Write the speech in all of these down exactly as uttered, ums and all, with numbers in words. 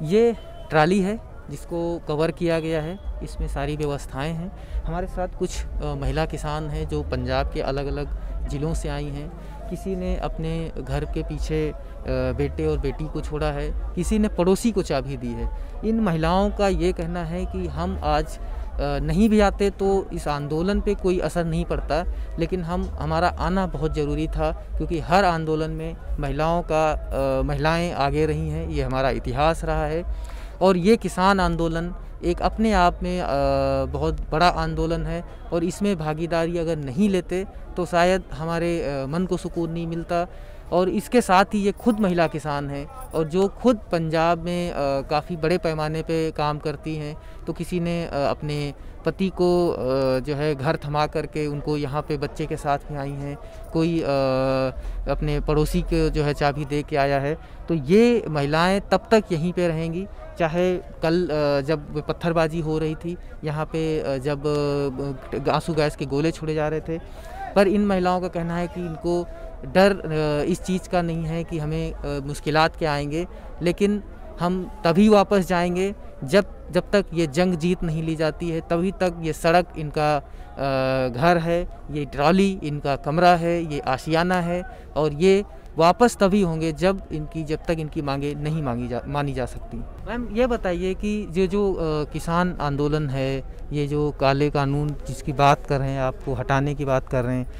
ये ट्राली है जिसको कवर किया गया है, इसमें सारी व्यवस्थाएं हैं। हमारे साथ कुछ अ, महिला किसान हैं जो पंजाब के अलग अलग ज़िलों से आई हैं। किसी ने अपने घर के पीछे अ, बेटे और बेटी को छोड़ा है, किसी ने पड़ोसी को चाबी दी है। इन महिलाओं का ये कहना है कि हम आज अ, नहीं भी आते तो इस आंदोलन पे कोई असर नहीं पड़ता, लेकिन हम हमारा आना बहुत ज़रूरी था, क्योंकि हर आंदोलन में महिलाओं का अ, महिलाएं आगे रही हैं, ये हमारा इतिहास रहा है। और ये किसान आंदोलन एक अपने आप में अ, बहुत बड़ा आंदोलन है, और इसमें भागीदारी अगर नहीं लेते तो शायद हमारे अ, मन को सुकून नहीं मिलता। और इसके साथ ही ये खुद महिला किसान हैं, और जो खुद पंजाब में काफ़ी बड़े पैमाने पे काम करती हैं। तो किसी ने अ, अपने पति को अ, जो है घर थमा करके उनको यहाँ पे बच्चे के साथ में आई हैं, कोई अ, अपने पड़ोसी को जो है चाबी दे के आया है। तो ये महिलाएं तब तक यहीं पे रहेंगी, चाहे कल अ, जब पत्थरबाजी हो रही थी यहाँ पे, अ, जब अ, आंसू गैस के गोले छोड़े जा रहे थे। पर इन महिलाओं का कहना है कि इनको डर अ, इस चीज़ का नहीं है कि हमें अ, मुश्किलात क्या आएंगे, लेकिन हम तभी वापस जाएंगे जब जब तक ये जंग जीत नहीं ली जाती है। तभी तक ये सड़क इनका अ, घर है, ये ट्रॉली इनका कमरा है, ये आशियाना है, और ये वापस तभी होंगे जब इनकी जब तक इनकी मांगे नहीं मांगी जा मानी जा सकती। मैम ये बताइए कि ये जो अ, किसान आंदोलन है, ये जो काले कानून जिसकी बात कर रहे हैं, आपको हटाने की बात कर रहे हैं,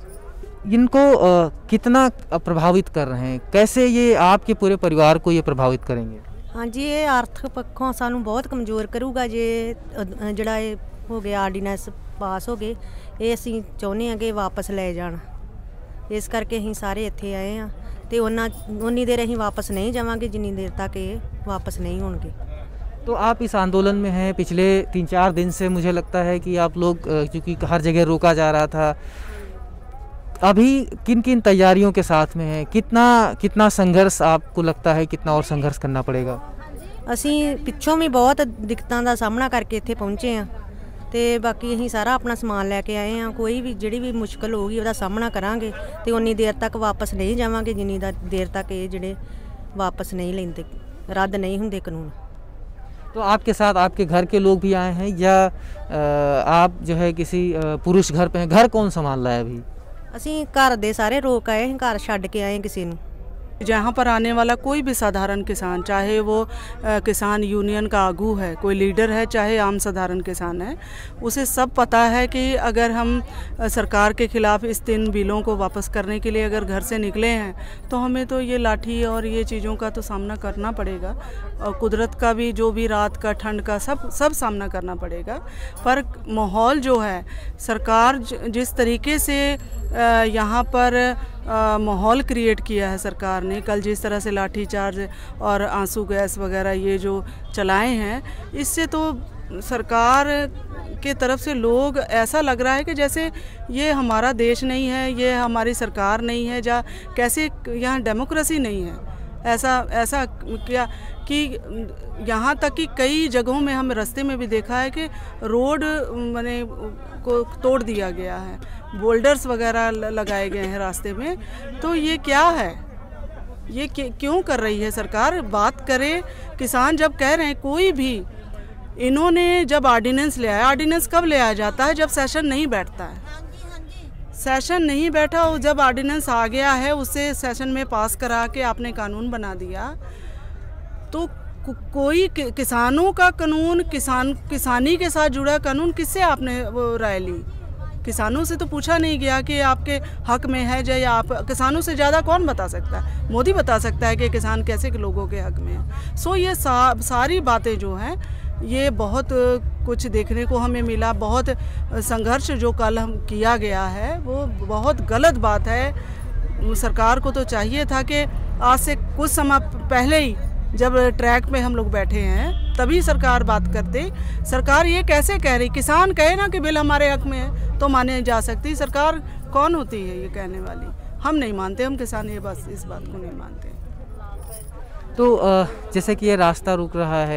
इनको अ, कितना प्रभावित कर रहे हैं? कैसे ये आपके पूरे परिवार को ये प्रभावित करेंगे? हाँ जी, ये आर्थिक पक्षों सानू बहुत कमज़ोर करूगा जे ਜਿਹੜਾ ਇਹ ਹੋ ਗਿਆ ਆਰਡੀਨੈਂਸ ਪਾਸ ਹੋ ਗਏ। ਇਹ ਅਸੀਂ ਚਾਹੁੰਦੇ ਹਾਂ ਕਿ ਵਾਪਸ ਲੈ ਜਾਣ, ਇਸ ਕਰਕੇ ਅਸੀਂ ਸਾਰੇ ਇੱਥੇ ਆਏ ਹਾਂ। ਤੇ ਉਹਨਾਂ ਉਨੀ ਦੇਰ ਅਸੀਂ ਵਾਪਸ ਨਹੀਂ ਜਾਵਾਂਗੇ ਜਿੰਨੀ ਦੇਰ तक ਇਹ वापस नहीं होंगे। तो आप इस आंदोलन में हैं पिछले तीन चार दिन से, मुझे लगता है कि आप लोग, क्योंकि हर जगह रोका जा रहा था, अभी किन किन तैयारियों के साथ में है? कितना कितना संघर्ष आपको लगता है, कितना और संघर्ष करना पड़ेगा? ਅਸੀਂ ਪਿੱਛੋਂ ਵੀ ਬਹੁਤ ਦਿੱਕਤਾਂ ਦਾ ਸਾਹਮਣਾ ਕਰਕੇ ਇੱਥੇ ਪਹੁੰਚੇ ਹਾਂ, ਤੇ ਬਾਕੀ ਅਸੀਂ ਸਾਰਾ ਆਪਣਾ ਸਮਾਨ ਲੈ ਕੇ ਆਏ ਹਾਂ। ਕੋਈ ਵੀ ਜਿਹੜੀ ਵੀ ਮੁਸ਼ਕਲ ਹੋਊਗੀ ਉਹਦਾ ਸਾਹਮਣਾ ਕਰਾਂਗੇ, ਤੇ ਉਨੀ ਦੇਰ ਤੱਕ ਵਾਪਸ ਨਹੀਂ ਜਾਵਾਂਗੇ ਜਿੰਨੀ ਦੇਰ तक ਇਹ ਜਿਹੜੇ वापस नहीं लेंदे, रद्द नहीं होंदे कानून। तो आपके साथ आपके घर के लोग भी आए हैं, या आप जो है किसी पुरुष घर पे हैं? घर कौन संभाल रहा है अभी? ਅਸੀਂ ਘਰ ਦੇ ਸਾਰੇ ਰੋਕ ਆਏ हैं, घर ਛੱਡ के आए किसी ਨੂੰ। जहाँ पर आने वाला कोई भी साधारण किसान, चाहे वो आ, किसान यूनियन का आगू है, कोई लीडर है, चाहे आम साधारण किसान है, उसे सब पता है कि अगर हम आ, सरकार के खिलाफ इस तीन बिलों को वापस करने के लिए अगर घर से निकले हैं, तो हमें तो ये लाठी और ये चीज़ों का तो सामना करना पड़ेगा, और कुदरत का भी जो भी रात का ठंड का सब सब सामना करना पड़ेगा। पर माहौल जो है, सरकार जिस तरीके से यहाँ पर माहौल क्रिएट किया है सरकार ने, कल जिस तरह से लाठी चार्ज और आंसू गैस वगैरह ये जो चलाए हैं, इससे तो सरकार के तरफ से लोग ऐसा लग रहा है कि जैसे ये हमारा देश नहीं है, ये हमारी सरकार नहीं है, जा कैसे यहाँ डेमोक्रेसी नहीं है। ऐसा ऐसा क्या कि यहाँ तक कि कई जगहों में हम रास्ते में भी देखा है कि रोड माने को तोड़ दिया गया है, बोल्डर्स वगैरह लगाए गए हैं रास्ते में। तो ये क्या है, ये क्यों कर रही है सरकार? बात करे, किसान जब कह रहे हैं, कोई भी इन्होंने जब आर्डिनेंस ले आया, आर्डिनेंस कब ले आया जाता है? जब सेशन नहीं बैठता है। सेशन नहीं बैठा, और जब आर्डिनेंस आ गया है उसे सेशन में पास करा के आपने कानून बना दिया, तो को, कोई कि, किसानों का कानून, किसान किसानी के साथ जुड़ा कानून किससे आपने वो राय ली? किसानों से तो पूछा नहीं गया कि आपके हक में है या आप, किसानों से ज़्यादा कौन बता सकता है? मोदी बता सकता है कि किसान कैसे के लोगों के हक में है। सो ये सा, सारी बातें जो हैं, ये बहुत कुछ देखने को हमें मिला। बहुत संघर्ष जो कल हम किया गया है वो बहुत गलत बात है। सरकार को तो चाहिए था कि आज से कुछ समय पहले ही जब ट्रैक पे हम लोग बैठे हैं तभी सरकार बात करते। सरकार ये कैसे कह रही? किसान कहे ना कि बिल हमारे हक में है तो माने जा सकती। सरकार कौन होती है ये कहने वाली? हम नहीं मानते, हम किसान ये बस इस बात को नहीं मानते। तो जैसे कि ये रास्ता रुक रहा है,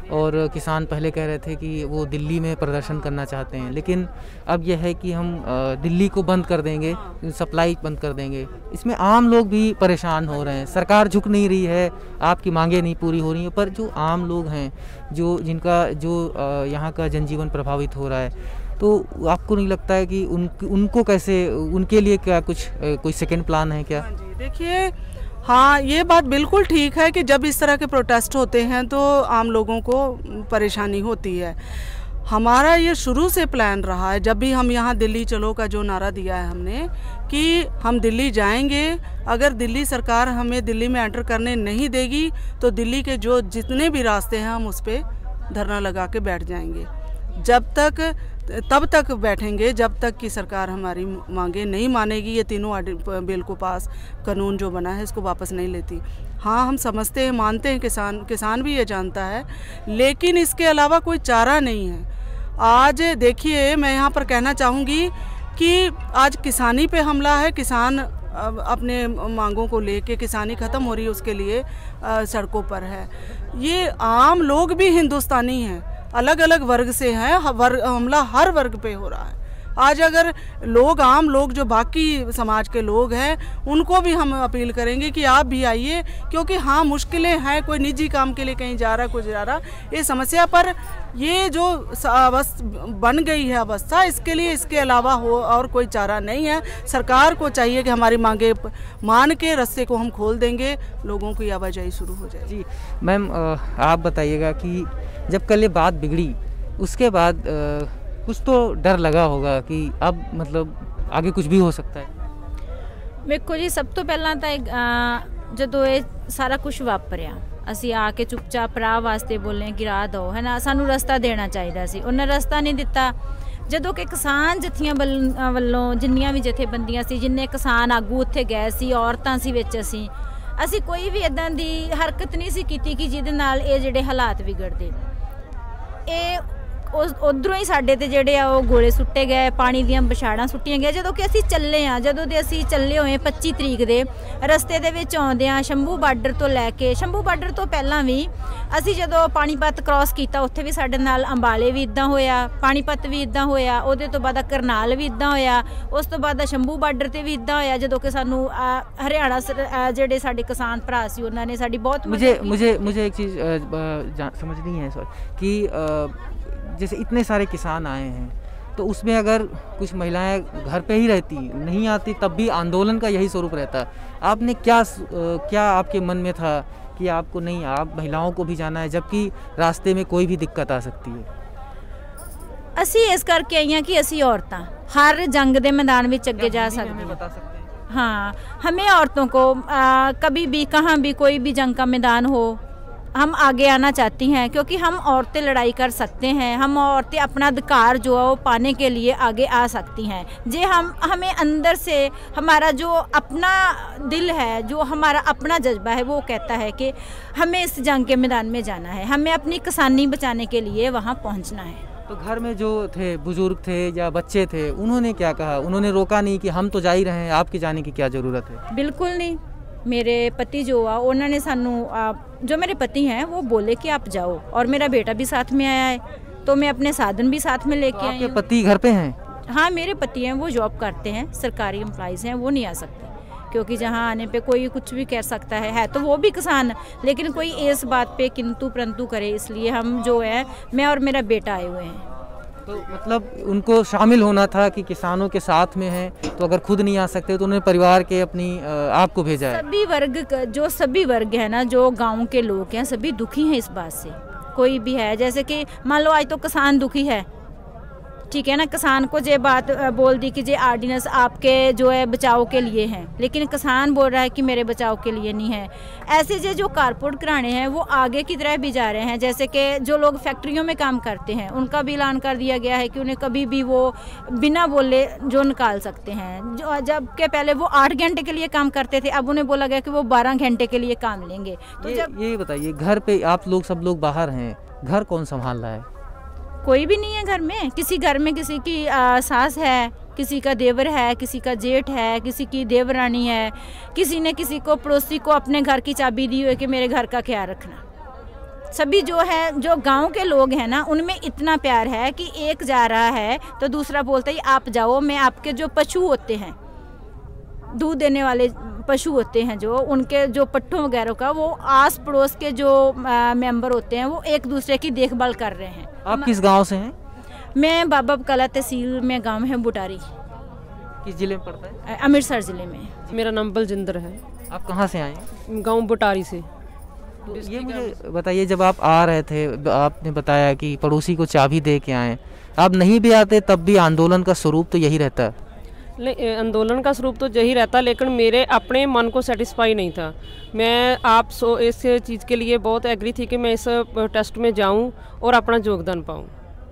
और किसान पहले कह रहे थे कि वो दिल्ली में प्रदर्शन करना चाहते हैं, लेकिन अब यह है कि हम दिल्ली को बंद कर देंगे, सप्लाई बंद कर देंगे। इसमें आम लोग भी परेशान हो रहे हैं, सरकार झुक नहीं रही है, आपकी मांगें नहीं पूरी हो रही हैं, पर जो आम लोग हैं, जो जिनका जो यहाँ का जनजीवन प्रभावित हो रहा है, तो आपको नहीं लगता है कि उन उनको कैसे, उनके लिए क्या कुछ कोई सेकेंड प्लान है क्या? हाँ जी, देखिए, हाँ, ये बात बिल्कुल ठीक है कि जब इस तरह के प्रोटेस्ट होते हैं तो आम लोगों को परेशानी होती है। हमारा ये शुरू से प्लान रहा है, जब भी हम यहाँ दिल्ली चलो का जो नारा दिया है हमने कि हम दिल्ली जाएंगे, अगर दिल्ली सरकार हमें दिल्ली में एंटर करने नहीं देगी तो दिल्ली के जो जितने भी रास्ते हैं हम उस पर धरना लगा के बैठ जाएंगे। जब तक तब तक बैठेंगे जब तक कि सरकार हमारी मांगे नहीं मानेगी, ये तीनों बिल को पास कानून जो बना है इसको वापस नहीं लेती। हाँ, हम समझते हैं, मानते हैं, किसान किसान भी ये जानता है, लेकिन इसके अलावा कोई चारा नहीं है। आज देखिए, मैं यहाँ पर कहना चाहूँगी कि आज किसानी पे हमला है, किसान अपने मांगों को लेके, किसानी ख़त्म हो रही है उसके लिए सड़कों पर है। ये आम लोग भी हिंदुस्तानी हैं, अलग अलग वर्ग से हैं, वर्ग हमला हर वर्ग पे हो रहा है। आज अगर लोग, आम लोग जो बाकी समाज के लोग हैं, उनको भी हम अपील करेंगे कि आप भी आइए, क्योंकि हाँ, मुश्किलें हैं, कोई निजी काम के लिए कहीं जा रहा, कुछ जा रहा, ये समस्या पर ये जो अवस्था बन गई है अवस्था, इसके लिए इसके अलावा हो और कोई चारा नहीं है। सरकार को चाहिए कि हमारी मांगे मान के रास्ते को हम खोल देंगे, लोगों की आवाजाही शुरू हो जाए। जी मैम, आप बताइएगा कि जब कल ये बात बिगड़ी उसके बाद कुछ तो डर लगा होगा कि अब मतलब आगे कुछ भी हो सकता है। देखो जी, सब तो पहला तो जदों ये सारा कुछ वापरिया, ਅਸੀਂ ਆ ਕੇ ਚੁੱਪਚਾਪ ਰਾਹ ਵਾਸਤੇ ਬੋਲੇ ਕਿ ਰਾਹ ਦਿਓ, ਹੈ ਨਾ, ਸਾਨੂੰ ਰਸਤਾ ਦੇਣਾ ਚਾਹੀਦਾ ਸੀ, ਉਹਨਾਂ ਰਸਤਾ ਨਹੀਂ ਦਿੱਤਾ। ਜਦੋਂ ਕਿ ਕਿਸਾਨ ਜਥੀਆਂ ਵੱਲੋਂ ਜਿੰਨੀਆਂ ਵੀ ਜਥੇਬੰਦੀਆਂ ਸੀ, ਜਿੰਨੇ ਕਿਸਾਨ ਆਗੂ ਉੱਥੇ ਗਏ ਸੀ, ਔਰਤਾਂ ਸੀ ਵਿੱਚ, ਅਸੀਂ ਅਸੀਂ ਕੋਈ ਵੀ ਇਦਾਂ ਦੀ ਹਰਕਤ ਨਹੀਂ ਸੀ ਕੀਤੀ ਕਿ ਜਿਹਦੇ ਨਾਲ ਇਹ ਜਿਹੜੇ ਹਾਲਾਤ ਵਿਗੜਦੇ। ਇਹ उस उधरों ही साढ़े ते जेडे आ वो गोले सुट्टे गए, पानी दियां बछाड़ां सुट्टियां गई। जदों कि असीं चले हाँ, जदों दे असीं चले होए पच्ची तरीक दे रस्ते दे विच आउंदियां शंभू बार्डर तो लैके, शंभू बार्डर तो पहलां भी असीं जदों पानीपत क्रॉस कीता, उत्थे भी साडे नाल अंबाले भी इदां होया, पानीपत भी इदां होया, उहदे तो बाद करनाल भी इदां होया, उस तो बाद शंभू बार्डर ते भी इदां होया। जदों कि सानू हरियाणा जेडे साडे किसान भरा सी उन्हां ने साडी बहुत मुझे मुझे मुझे एक चीज़ समझ नहीं है सॉरी कि जैसे इतने सारे किसान आए हैं, तो उसमें अगर कुछ महिलाएं घर पे ही रहती, नहीं आती, तब भी आंदोलन का यही स्वरूप रहता। आपने क्या क्या आपके मन में था कि आपको नहीं, आप महिलाओं को भी जाना है, जबकि रास्ते में कोई भी दिक्कत आ सकती है? असी इस करके आई हैं कि असी औरतां हर जंग के मैदान में अगे जा सकते हैं। हाँ, हमें औरतों को आ, कभी भी कहाँ भी कोई भी जंग का मैदान हो, हम आगे आना चाहती हैं, क्योंकि हम औरतें लड़ाई कर सकते हैं, हम औरतें अपना अधिकार जो है वो पाने के लिए आगे आ सकती हैं। जे हम हमें अंदर से हमारा जो अपना दिल है, जो हमारा अपना जज्बा है, वो कहता है कि हमें इस जंग के मैदान में जाना है, हमें अपनी किसानी बचाने के लिए वहाँ पहुँचना है। तो घर में जो थे, बुजुर्ग थे या बच्चे थे, उन्होंने क्या कहा? उन्होंने रोका नहीं कि हम तो जा ही रहे हैं, आपके जाने की क्या ज़रूरत है? बिल्कुल नहीं। मेरे पति जो आ उन्होंने सानू, जो मेरे पति हैं वो बोले कि आप जाओ, और मेरा बेटा भी साथ में आया है, तो मैं अपने साधन भी साथ में लेके आई हूँ। आपके पति घर पे हैं? हाँ, मेरे पति हैं, वो जॉब करते हैं, सरकारी एम्प्लॉइज़ हैं, वो नहीं आ सकते, क्योंकि जहाँ आने पे कोई कुछ भी कह सकता है है तो वो भी किसान, लेकिन कोई इस बात पे किंतु परंतु करे, इसलिए हम जो है, मैं और मेरा बेटा आए हुए हैं। तो मतलब उनको शामिल होना था कि किसानों के साथ में हैं, तो अगर खुद नहीं आ सकते तो उन्होंने परिवार के अपनी आपको भेजा है। सभी वर्ग, जो सभी वर्ग है ना, जो गांव के लोग हैं, सभी दुखी हैं इस बात से। कोई भी है, जैसे कि मान लो आज तो किसान दुखी है, ठीक है ना, किसान को ये बात बोल दी कि ये आर्डिनेंस आपके जो है बचाव के लिए हैं, लेकिन किसान बोल रहा है कि मेरे बचाव के लिए नहीं है। ऐसे जे जो कारपोरेट घराने हैं वो आगे की तरह भी जा रहे हैं, जैसे कि जो लोग फैक्ट्रियों में काम करते हैं उनका भी ऐलान कर दिया गया है कि उन्हें कभी भी वो बिना बोले जो निकाल सकते हैं। जो जबकि पहले वो आठ घंटे के लिए काम करते थे, अब उन्हें बोला गया कि वो बारह घंटे के लिए काम लेंगे। तो ये, जब ये बताइए, घर पे आप लोग सब लोग बाहर हैं, घर कौन संभाल रहा है? कोई भी नहीं है घर में। किसी घर में किसी की आ, सास है, किसी का देवर है, किसी का जेठ है, किसी की देवरानी है, किसी ने किसी को पड़ोसी को अपने घर की चाबी दी हुई है कि मेरे घर का ख्याल रखना। सभी जो है, जो गांव के लोग हैं ना, उनमें इतना प्यार है कि एक जा रहा है तो दूसरा बोलता है आप जाओ, मैं आपके जो पशु होते हैं, दूध देने वाले पशु होते हैं, जो उनके जो पट्ठों वगैरह का, वो आस पड़ोस के जो आ, मेंबर होते हैं वो एक दूसरे की देखभाल कर रहे हैं। आप किस गांव से हैं? मैं बाबा बकाला तहसील में गांव है बुटारी। किस जिले में पड़ता है? अमृतसर जिले में। मेरा नाम बलजिंदर है। आप कहाँ से आए हैं? गांव बुटारी से। तो ये मुझे बताइए, जब आप आ रहे थे आपने बताया कि पड़ोसी को चाबी दे के आए, आप नहीं भी आते तब भी आंदोलन का स्वरूप तो यही रहता है? आंदोलन का स्वरूप तो यही रहता, लेकिन मेरे अपने मन को सेटिस्फाई नहीं था। मैं आप सो इस चीज़ के लिए बहुत एग्री थी कि मैं इस टेस्ट में जाऊं और अपना योगदान पाऊं।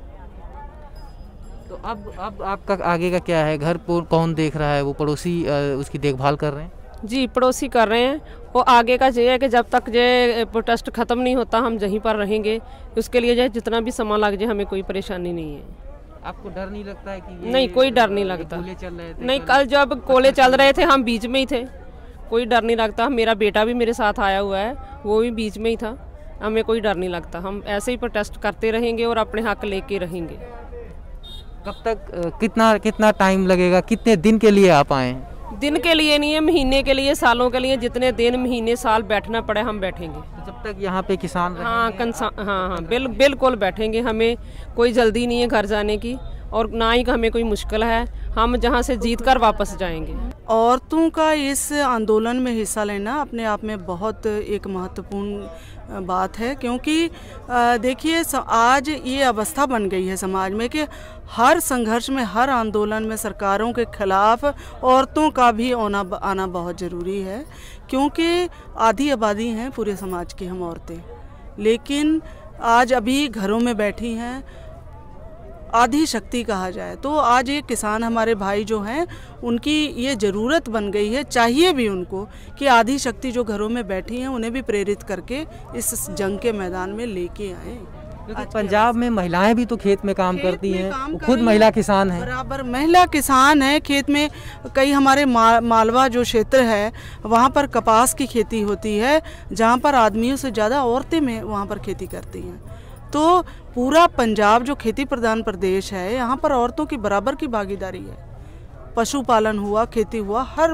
तो अब अब आपका आगे का क्या है? घर पर कौन देख रहा है? वो पड़ोसी उसकी देखभाल कर रहे हैं? जी, पड़ोसी कर रहे हैं। और आगे का ये है कि जब तक ये प्रोटेस्ट ख़त्म नहीं होता हम यहीं पर रहेंगे। उसके लिए जो जितना भी समय लग जाए हमें कोई परेशानी नहीं है। आपको डर नहीं लगता है कि ये नहीं, कोई डर नहीं लगता। कोले चल रहे थे? नहीं, कल जब कोले चल रहे थे हम बीच में ही थे, कोई डर नहीं लगता। मेरा बेटा भी मेरे साथ आया हुआ है, वो भी बीच में ही था, हमें कोई डर नहीं लगता। हम ऐसे ही प्रोटेस्ट करते रहेंगे और अपने हक लेके रहेंगे। कब तक, कितना कितना टाइम लगेगा? कितने दिन के लिए आप आए? दिन के लिए नहीं है, महीने के लिए, सालों के लिए, जितने दिन महीने साल बैठना पड़े हम बैठेंगे। तो जब तक यहाँ पे किसान हाँ कंसा हाँ हाँ बिल बिल्कुल बैठेंगे। हमें कोई जल्दी नहीं है घर जाने की, और ना ही हमें कोई मुश्किल है। हम जहाँ से जीत कर वापस जाएंगे। औरतों का इस आंदोलन में हिस्सा लेना अपने आप में बहुत एक महत्वपूर्ण बात है, क्योंकि देखिए आज ये अवस्था बन गई है समाज में कि हर संघर्ष में, हर आंदोलन में सरकारों के खिलाफ औरतों का भी आना आना बहुत ज़रूरी है, क्योंकि आधी आबादी हैं पूरे समाज की हम औरतें। लेकिन आज अभी घरों में बैठी हैं, आधी शक्ति कहा जाए तो आज ये किसान हमारे भाई जो हैं उनकी ये ज़रूरत बन गई है, चाहिए भी उनको कि आधी शक्ति जो घरों में बैठी हैं उन्हें भी प्रेरित करके इस जंग के मैदान में लेके आए। पंजाब में महिलाएं भी तो खेत में काम करती हैं, खुद महिला किसान हैं। बराबर महिला किसान है खेत में। कई हमारे मा, मालवा जो क्षेत्र है वहाँ पर कपास की खेती होती है, जहाँ पर आदमियों से ज़्यादा औरतें में वहाँ पर खेती करती हैं। तो पूरा पंजाब जो खेती प्रधान प्रदेश है, यहाँ पर औरतों की बराबर की भागीदारी है। पशुपालन हुआ, खेती हुआ, हर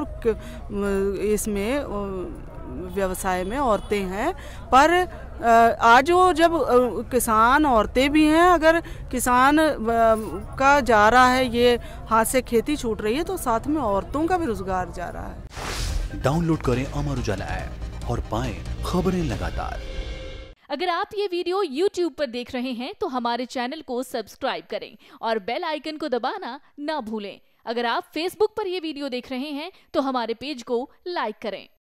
इसमें व्यवसाय में औरतें हैं। पर आज वो जब किसान औरतें भी हैं, अगर किसान का जा रहा है, ये हाथ से खेती छूट रही है, तो साथ में औरतों का भी रोजगार जा रहा है। डाउनलोड करें अमर उजाला ऐप और पाएं खबरें लगातार। अगर आप ये वीडियो यूट्यूब पर देख रहे हैं तो हमारे चैनल को सब्सक्राइब करें और बेल आइकन को दबाना ना भूलें। अगर आप फेसबुक पर ये वीडियो देख रहे हैं तो हमारे पेज को लाइक करें।